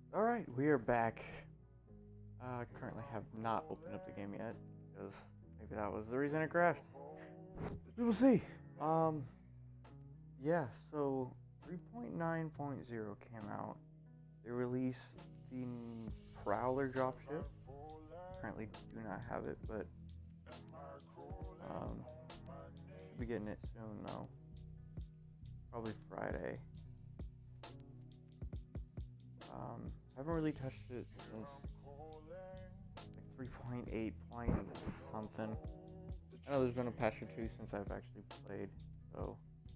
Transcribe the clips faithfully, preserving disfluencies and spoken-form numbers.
Alright, we are back. Uh, currently have not opened up the game yet, because maybe that was the reason it crashed. We will see. Um, yeah, so three point nine point zero came out. They released the Prowler dropship. Currently do not have it, but um, should be getting it soon though. Probably Friday. Um, haven't really touched it since like three point eight point something. I know there's been a patch or two since I've actually played, so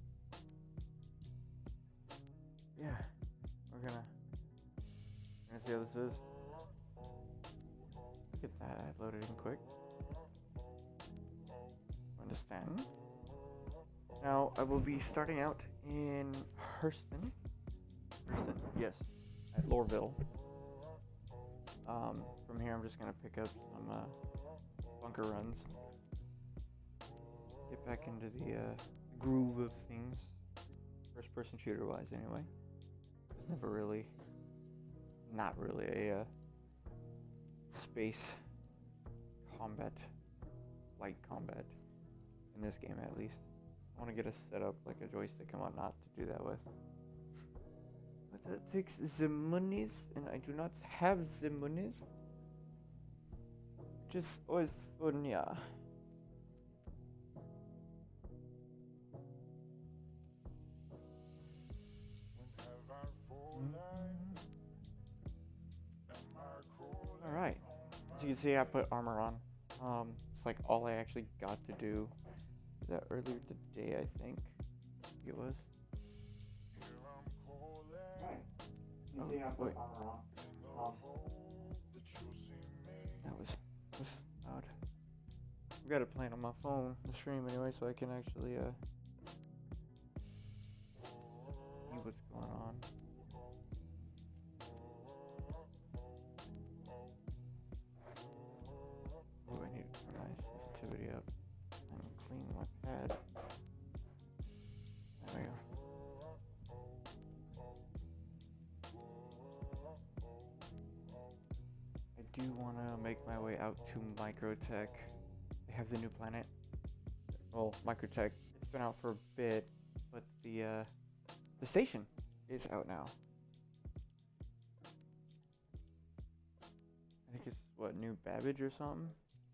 yeah, we're gonna we're gonna see how this is. Look at that, I loaded in quick. Understand. Now I will be starting out in Hurston. Hurston, yes, at Lorville. Um, from here, I'm just gonna pick up some uh, bunker runs. Get back into the uh, groove of things. First person shooter wise, anyway. It's never really, not really a uh, space combat, light combat, in this game at least. I want to get a setup like a joystick and whatnot to do that with. But that takes the monies, and I do not have the monies. Just always fun, yeah. Alright, as you can see, I put armor on. Um, it's like all I actually got to do that earlier today, I think it was. Right. You see, I put armor on. Um, that was, was loud. I've got it playing on my phone, the stream anyway, so I can actually uh see what's going on. Oh, I need to turn my sensitivity up and clean my pad. There we go. I do want to make my way out to Microtech. They have the new planet. Well, Microtech, it's been out for a bit, but the uh, the station is out now. I think it's, what, New Babbage or something?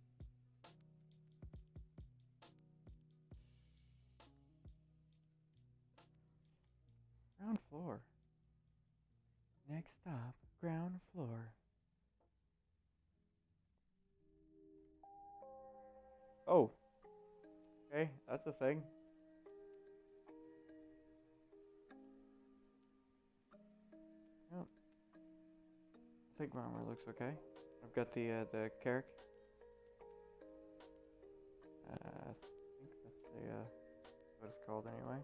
Ground floor. Next stop, ground floor. Oh. Okay, that's a thing. Yep. I think my armor looks okay. I've got the uh, the Carrick. Uh, I think that's the uh, what it's called anyway.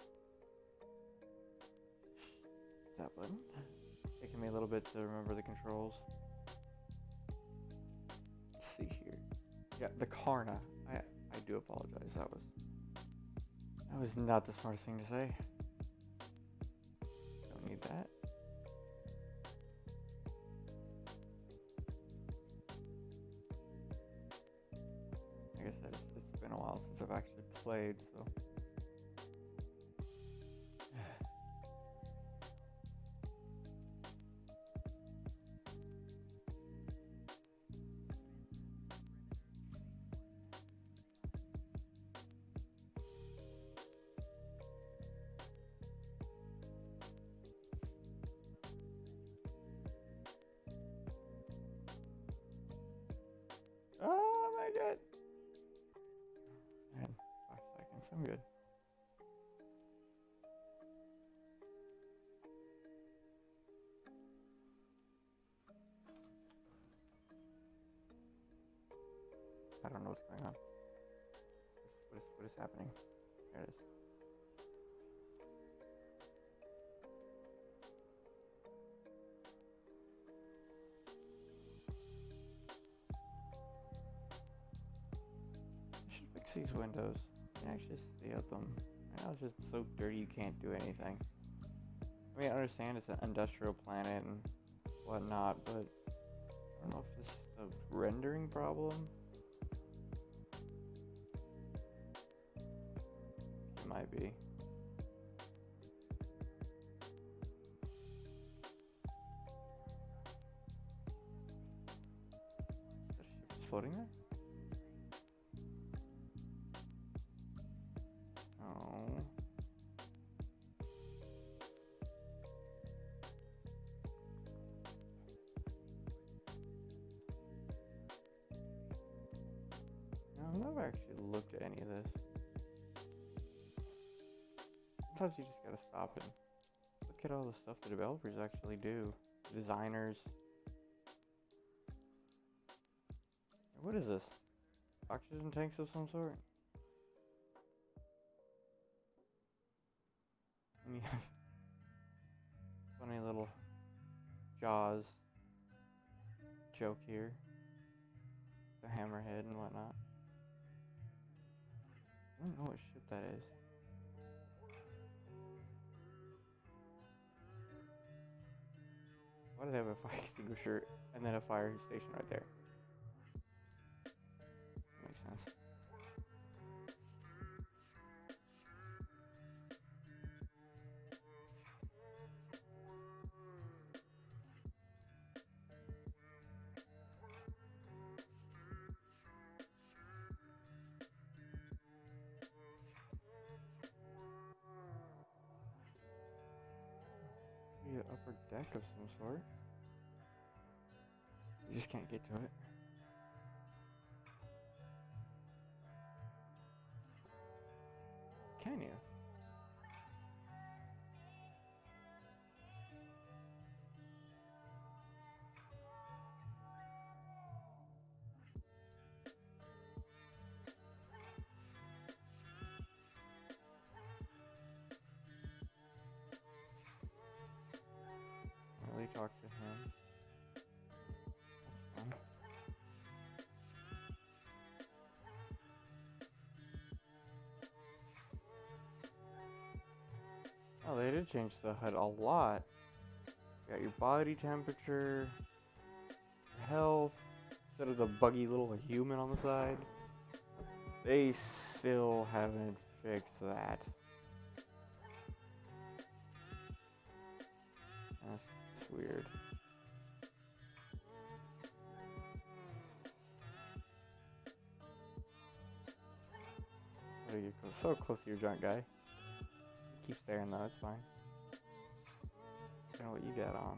That button. Taking me a little bit to remember the controls. Let's see here. Yeah, the Karna. I I do apologize. That was that was not the smartest thing to say. Don't need that. Like I said, it's, it's been a while since I've actually played, so. Oh my god. Man, five seconds. I'm good. I don't know what's going on. What is, what is happening? There it is. I should fix these windows. You can actually see out them. Right now it's just so dirty you can't do anything. I mean, I understand it's an industrial planet and whatnot, but I don't know if this is a rendering problem. It might be. Is that ship just floating there? Oh. No, I've never actually looked at any of this. Sometimes you just gotta stop and look at all the stuff the developers actually do. The designers. What is this? Oxygen tanks of some sort? And you have funny little Jaws joke here. The hammerhead and whatnot. I don't know what ship that is. Why do they have a fire extinguisher and then a fire station right there? That makes sense. Maybe an upper deck of some sort. You just can't get to it. Can you? Really talk to him. That's fun. Oh, they did change the H U D a lot. You got your body temperature, your health, instead of the buggy little human on the side. They still haven't fixed that. That's weird. How do you get so close to your junk guy? Keep staring though, it's fine. I don't know what you got on.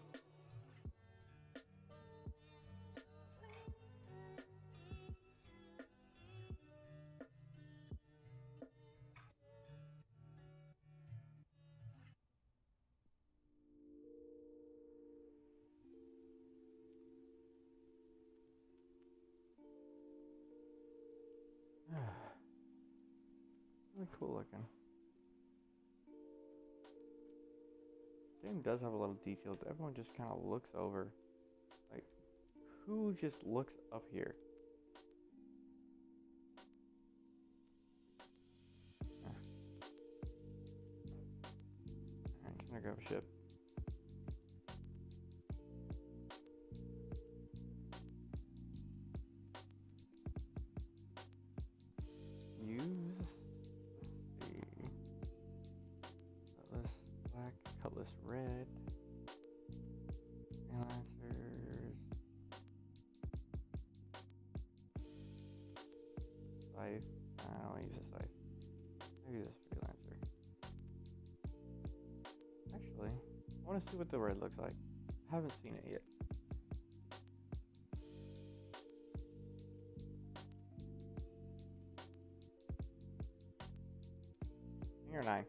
Really cool looking. Game does have a lot of detail. Everyone just kind of looks over. Like, who just looks up here? Yeah. Alright, I'm gonna grab a ship. Use. Let's see. Cutlass black, cutlass red. Freelancers. Scythe. I don't use a scythe. I use a freelancer. Actually, I want to see what the red looks like. I haven't seen it yet. You're nine.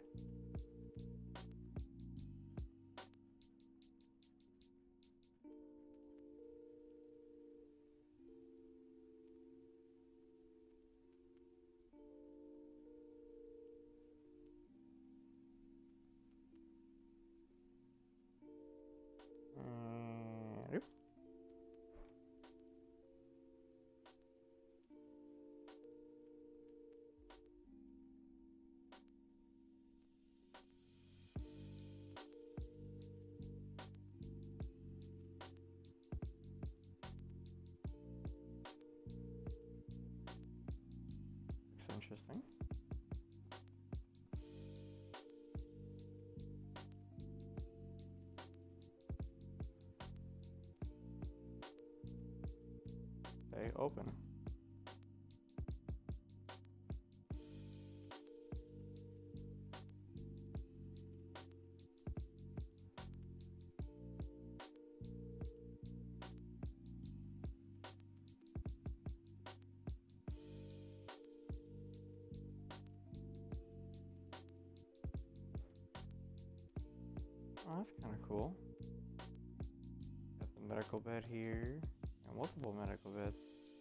Mm, oop. interesting. Stay open. Oh, that's kind of cool. Got the medical bed here, and multiple medical beds.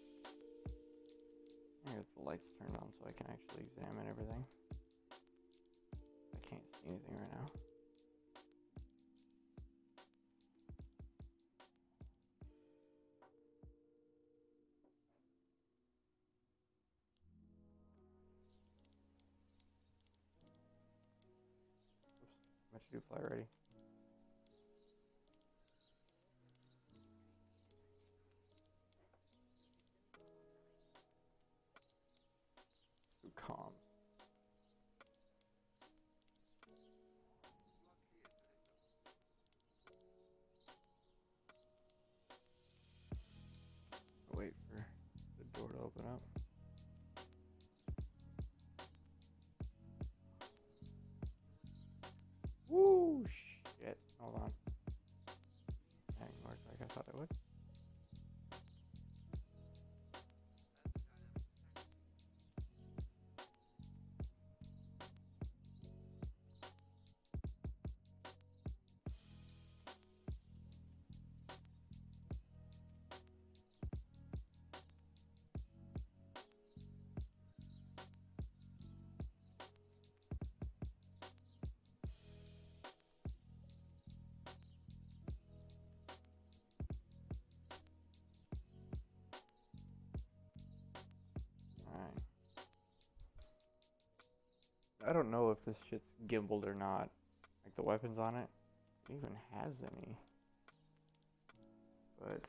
I got the lights turned on so I can actually examine everything. I can't see anything right now. Oops, much to do fly ready. So calm. Wait for the door to open up. Woo! Shit. Hold on. That didn't work like I thought it would. Alright. I don't know if this shit's gimbaled or not. Like the weapons on it. It even has any. But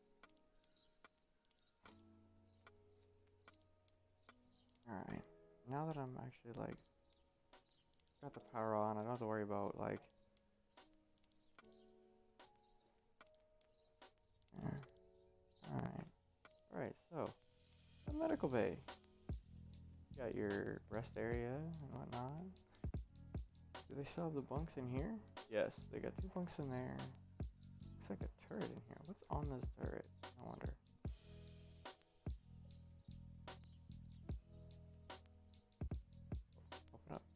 alright. Now that I'm actually like got the power on, I don't have to worry about like yeah. Alright. Alright, so the medical bay. Got your rest area and whatnot. Do they still have the bunks in here? Yes, they got two bunks in there. Looks like a turret in here. What's on this turret? I wonder. Open up.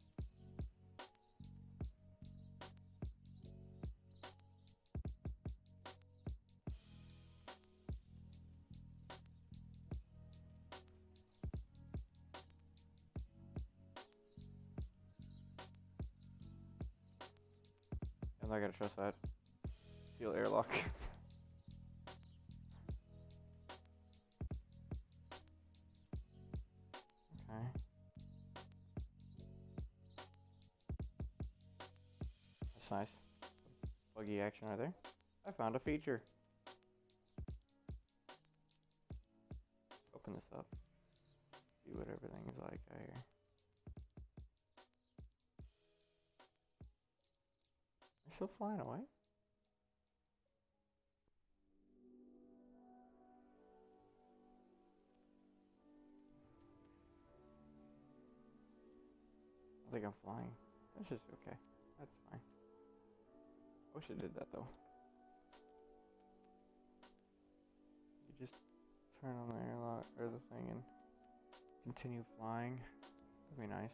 I'm not gonna trust that. Steel airlock. Okay. That's nice. Buggy action right there. I found a feature. Open this up. See what everything is like out here. They're still flying away? I think I'm flying. That's just okay. That's fine. Wish it did that though. You just turn on the airlock or the thing and continue flying. That'd be nice.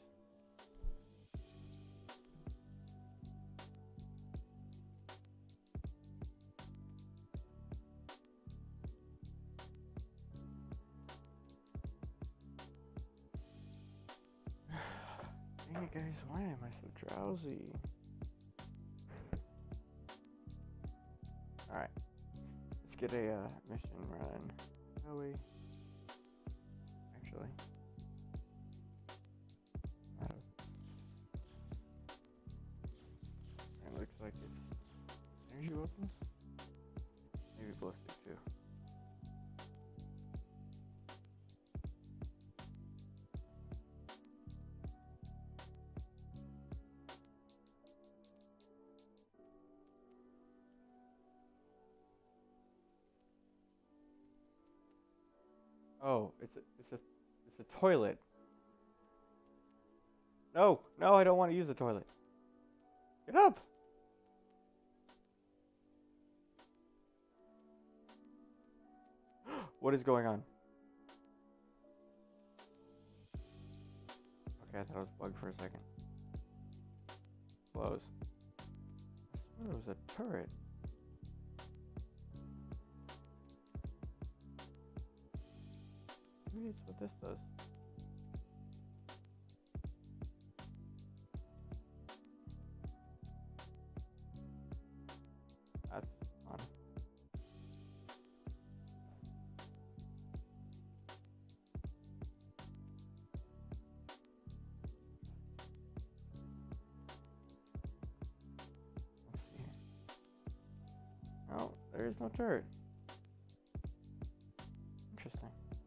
Dang it, guys, why am I so drowsy? Alright, let's get a uh, mission run. Shall we? Actually. Uh, it looks like it's energy weapons? Maybe ballistic too. Oh, it's a, it's a, it's a toilet. No, no, I don't want to use the toilet. Get up. What is going on? Okay, I thought it was bugged for a second. Close. I swear it was a turret. Maybe it's what this does. That's fun. Let's see. No, there is no turret. Interesting.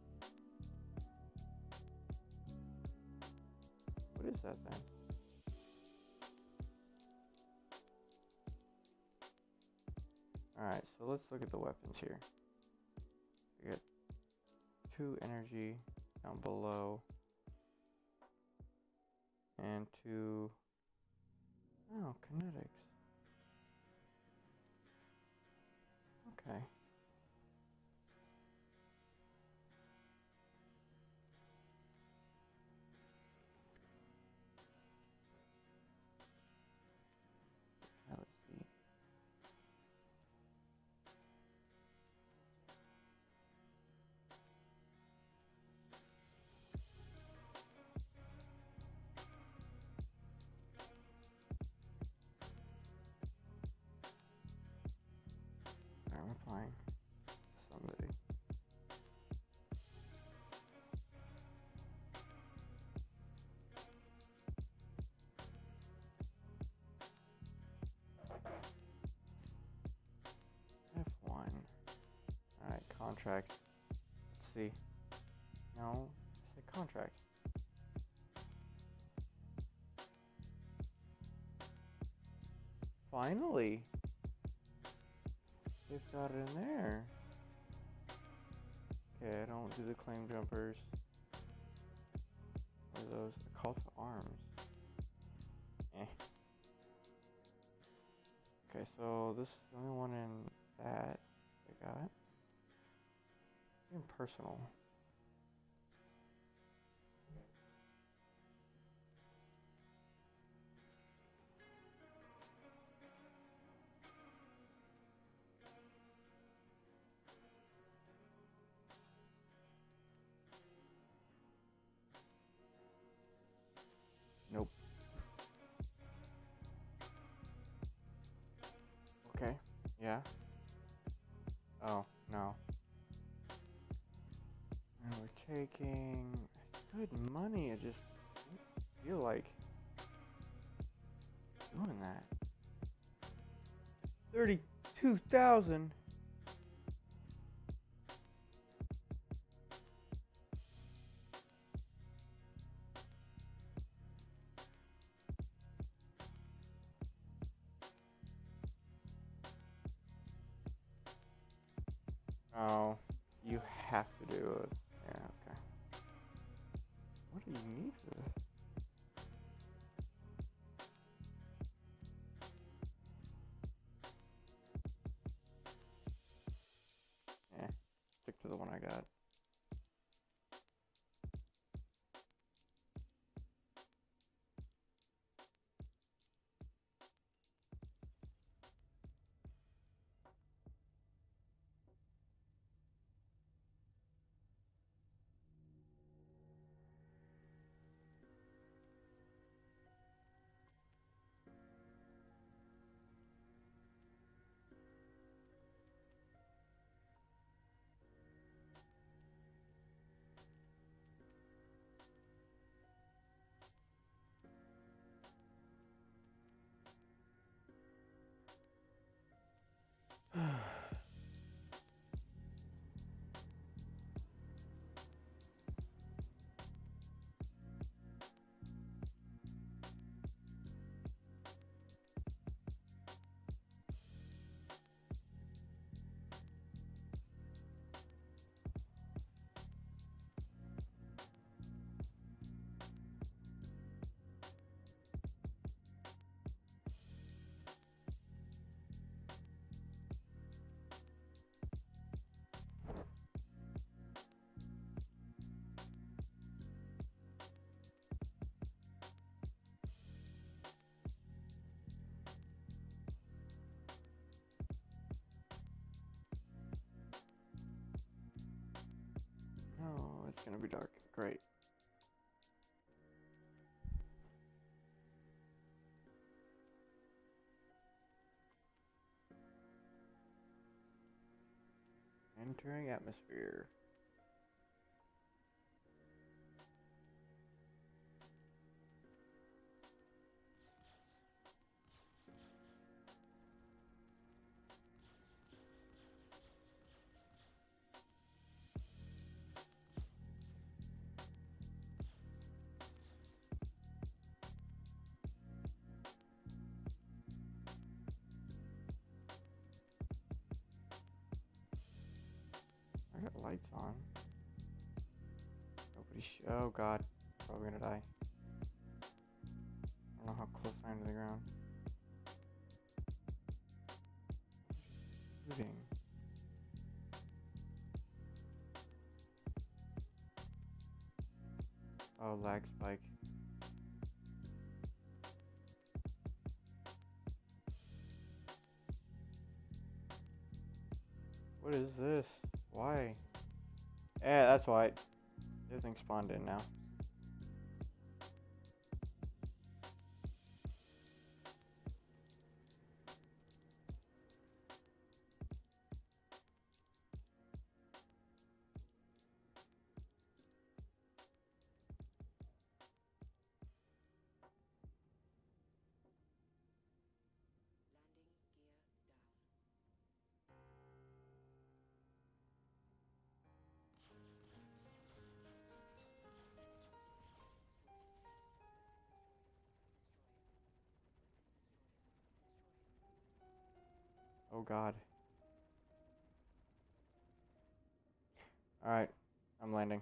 What is that then? Alright, so let's look at the weapons here. We get two energy down below. And two... Oh, kinetics. Okay. Now let's see. I'm applying somebody. F one. Alright, contract. Let's see. No, I said contract. Finally! They've got it in there. Okay, I don't do the claim jumpers. What are those? A call to arms. Eh. Okay, so this is the only one in that I got. Impersonal. Nope. Okay. Yeah. Oh, no. And we're taking good money. I just don't feel like doing that. thirty-two thousand. Oh, you have to do it. Yeah, okay. What do you need for this? Eh, stick to the one I got. gonna be dark. Great. Entering atmosphere. I got lights on. Nobody. Sh oh God, probably gonna die. I don't know how close I am to the ground. Shooting. Oh, lag spike. What is this? Why? Yeah, that's why. Everything spawned in now. Oh God. Alright, I'm landing.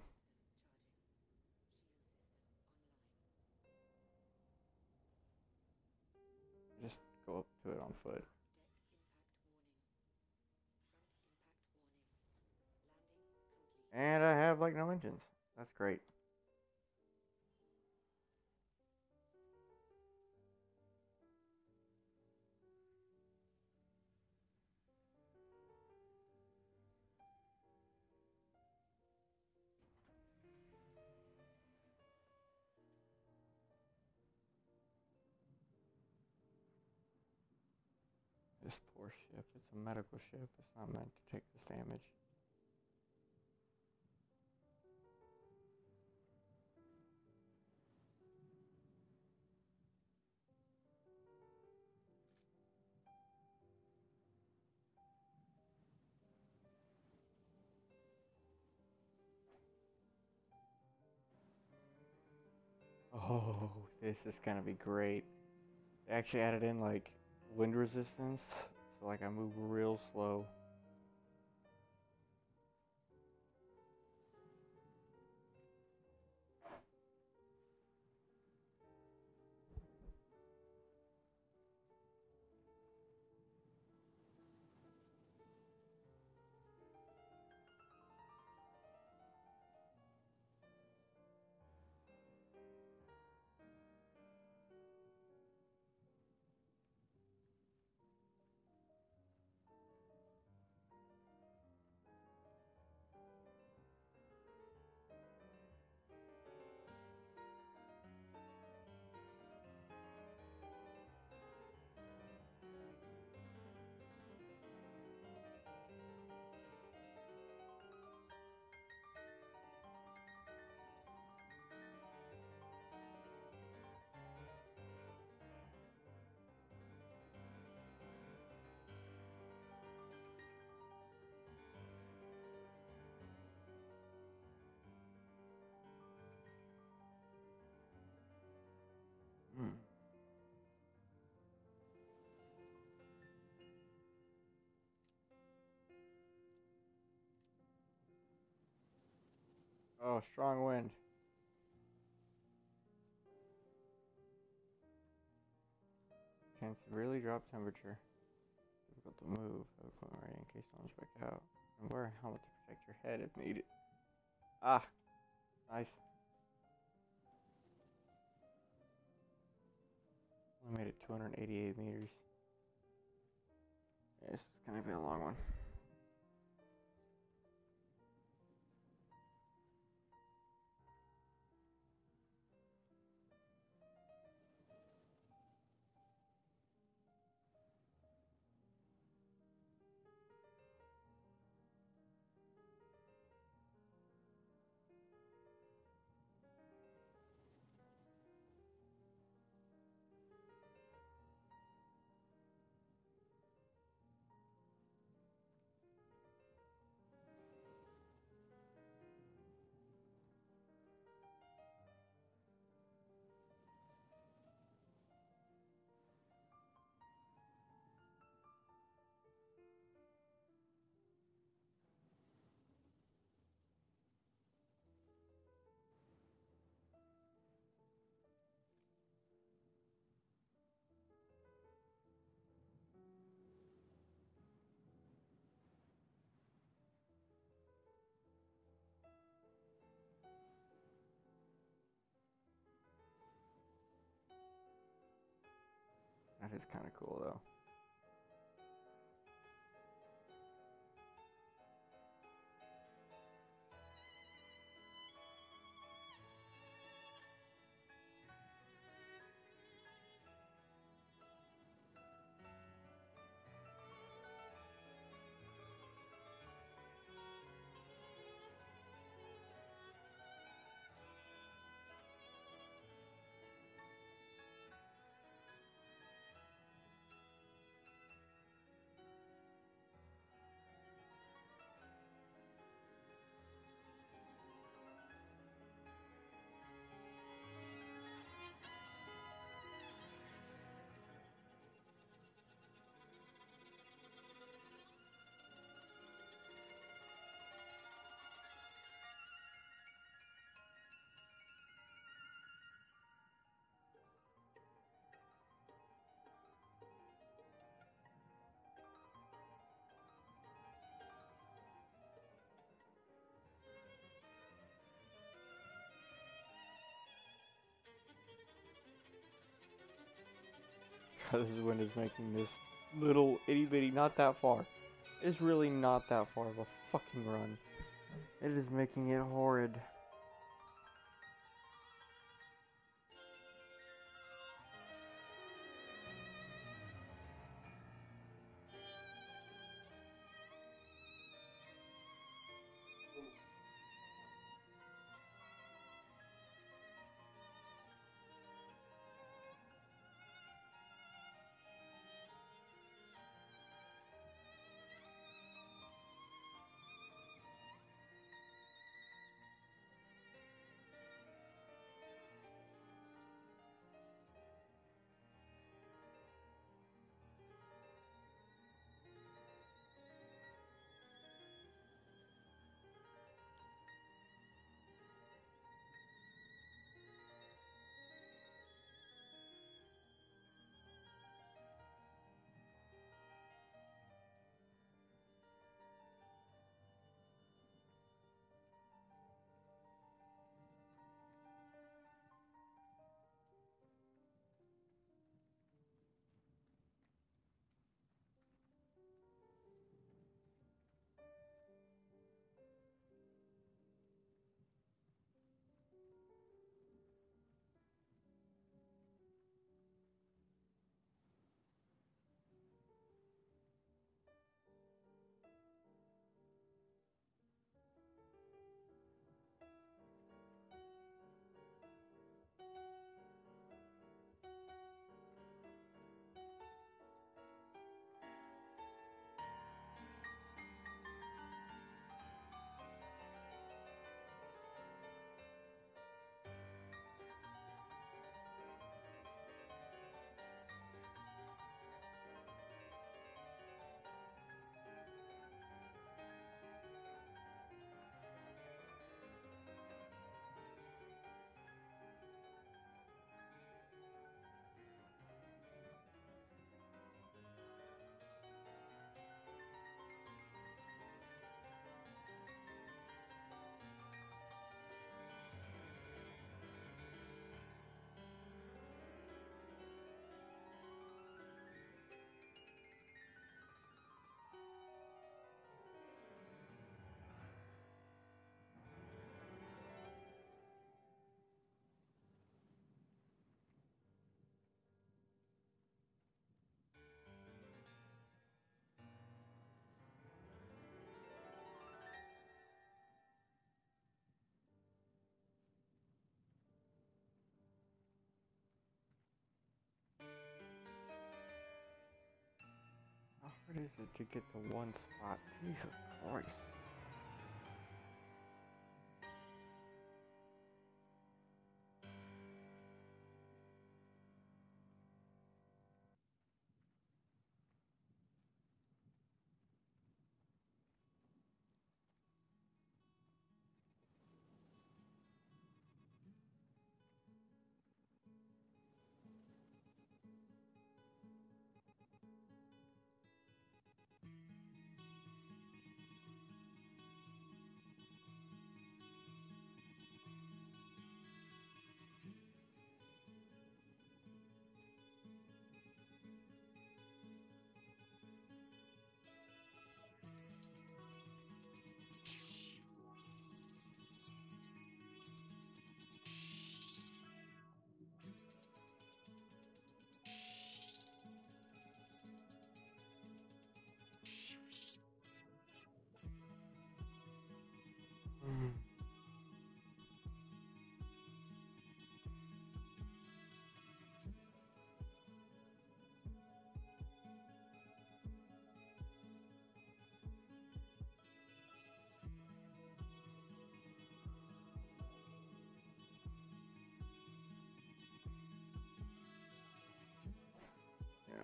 Just go up to it on foot. And I have like no engines. That's great. This poor ship. It's a medical ship. It's not meant to take this damage. Oh, this is gonna be great. They actually added in like wind resistance, so like I move real slow. Hmm. Oh, strong wind. Can severely drop temperature. Difficult to move. Have equipment ready in case someone's back out. And wear a helmet to protect your head if needed. Ah, nice. Only made it two hundred eighty-eight meters. Yeah, this is gonna be a long one. is kind of cool though. This wind is making this little itty bitty, not that far. It's really not that far of a fucking run. It is making it horrid. How hard is it to get to one spot? Jesus Christ.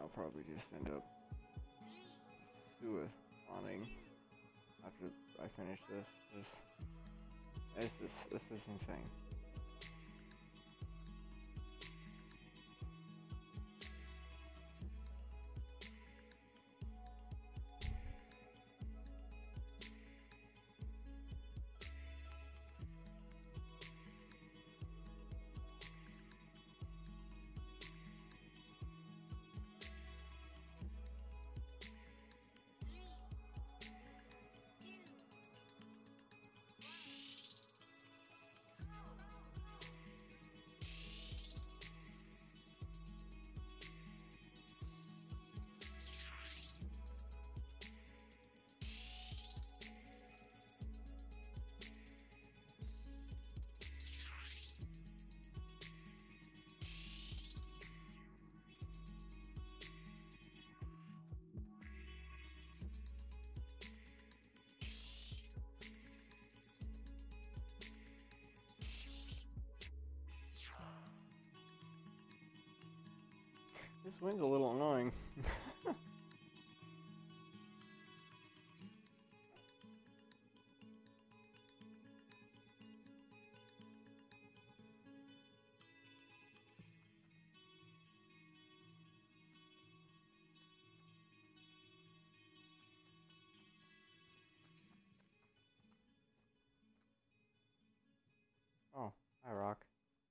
I'll probably just end up suiciding after I finish this. This, this is this is insane. This wind's a little annoying. Oh, hi, Rock.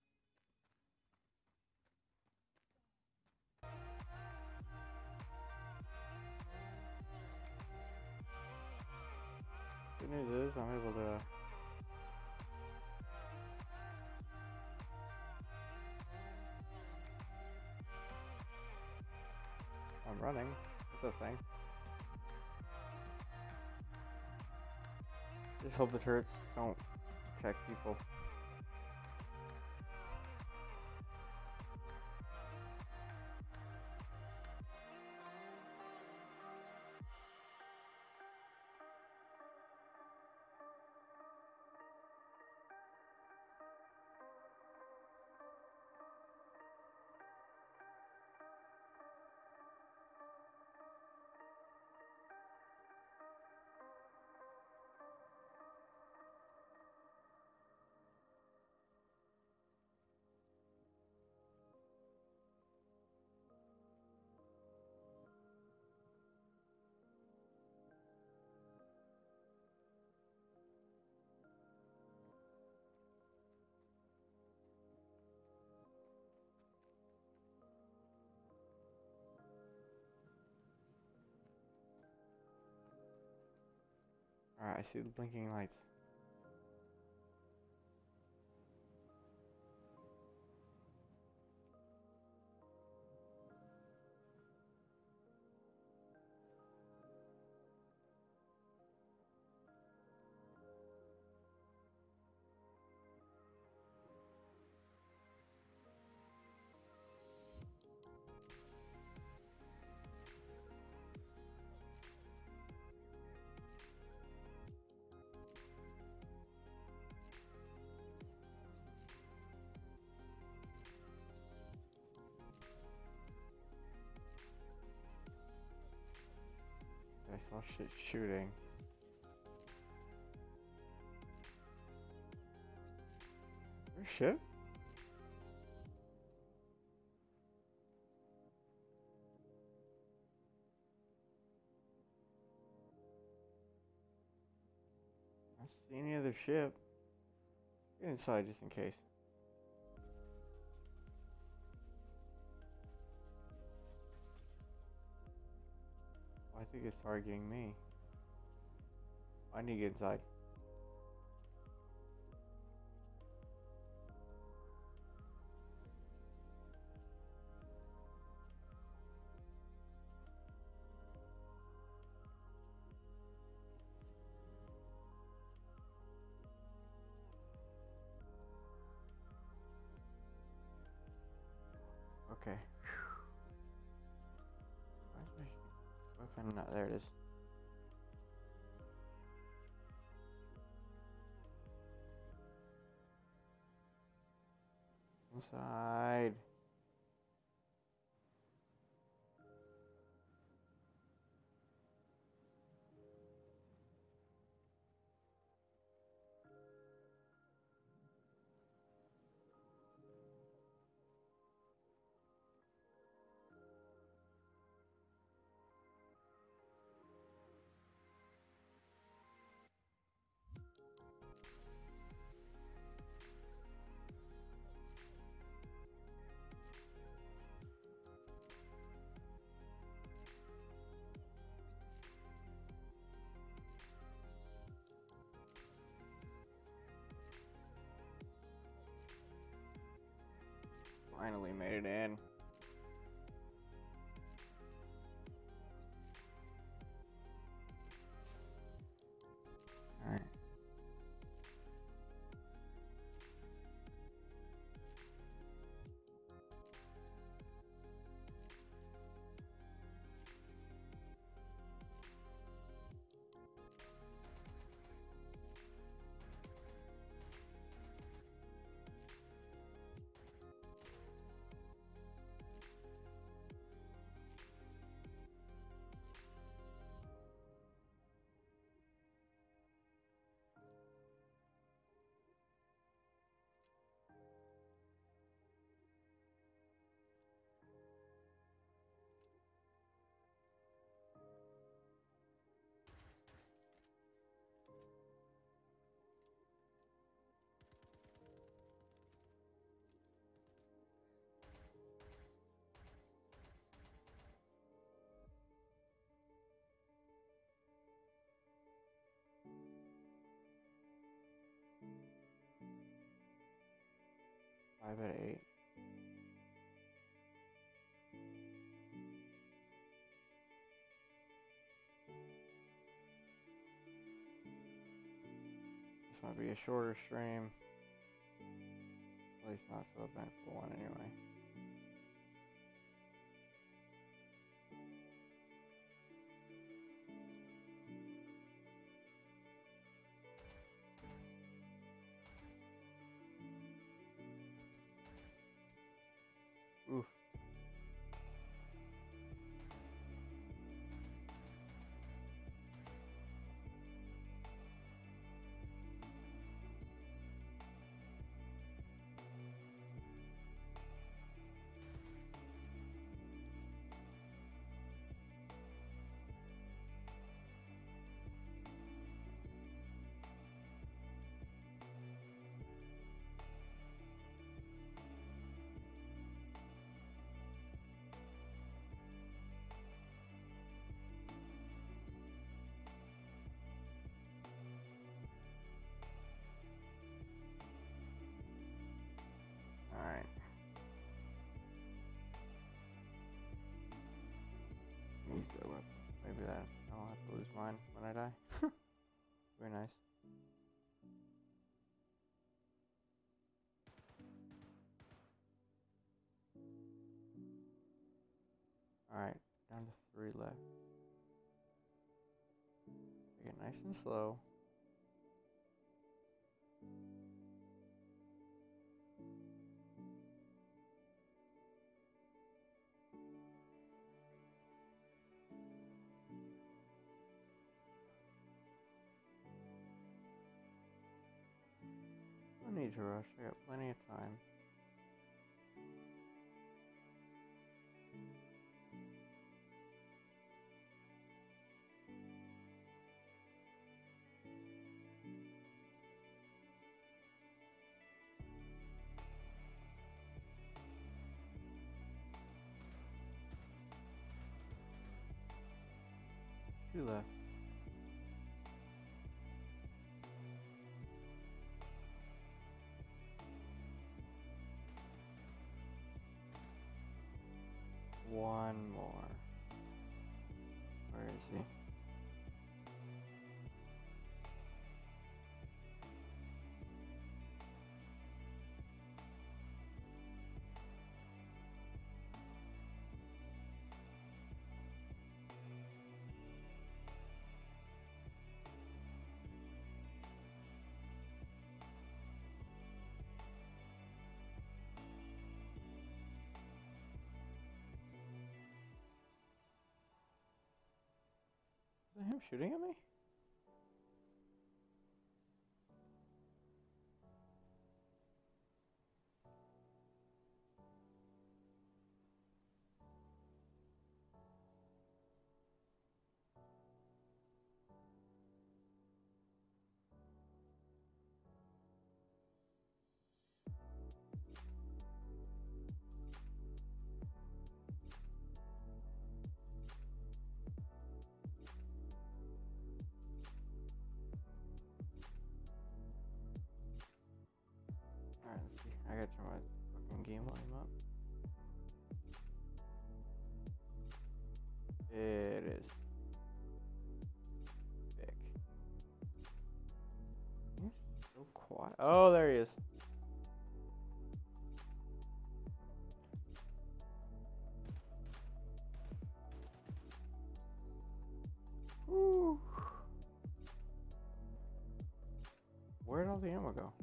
Good news is I'm able to I'm running. That's a thing. Just hope the turrets don't check people. Alright, I see the blinking lights. I saw shit shooting. There's shit? I don't see any other ship. Get inside just in case. I think it's targeting me. I need to get inside. Okay. Why is my weapon not there? It is. Inside. Finally made it in. Alright. Five at eight. This might be a shorter stream. At least not so eventful one anyway. Oof. Alright. Use that weapon. Maybe that I'll have to lose mine when I die. Very nice. Alright, down to three left. Take it nice and slow. No need to rush, I got plenty of time. Two left. One more. Where is he? Is that him shooting at me? Oh, there he is. Woo. Where'd all the ammo go?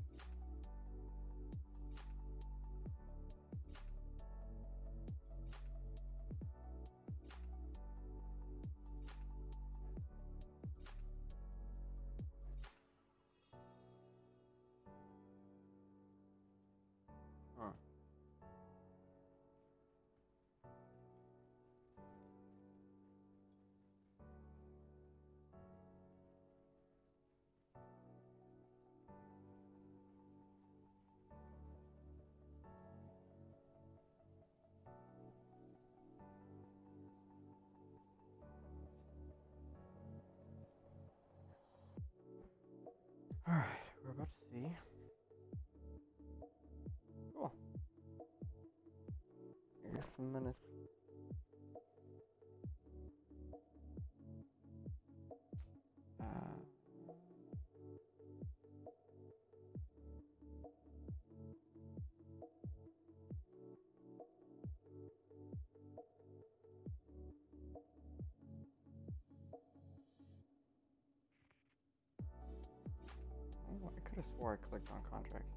Huh. Alright, we're about to see. Cool. Here's some minutes. Uh, oh, I could have swore I clicked on contracts.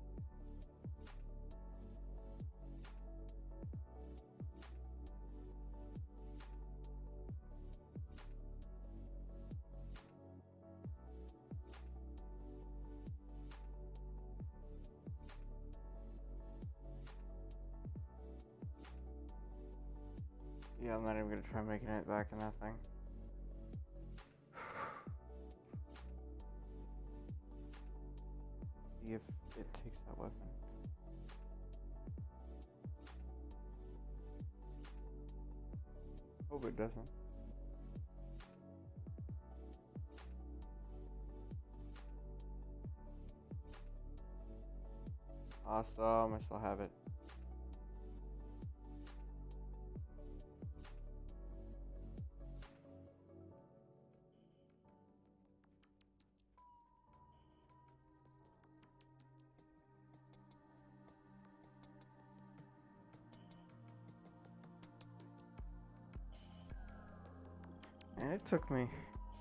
Yeah, I'm not even gonna try making it back in that thing. See if it takes that weapon. Hope it doesn't. Awesome, I still have it. And it took me, it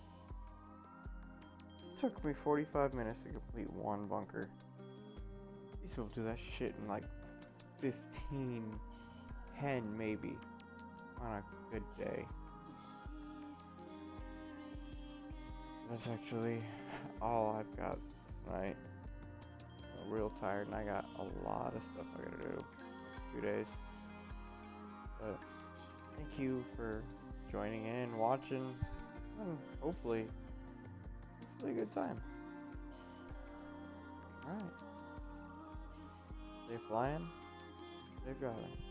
took me forty-five minutes to complete one bunker. These people do that shit in like fifteen, ten maybe, on a good day. That's actually all I've got tonight. I'm real tired and I got a lot of stuff I gotta do next few days. But thank you for joining in, watching, and hopefully, hopefully a good time. Alright. Stay flying, stay driving.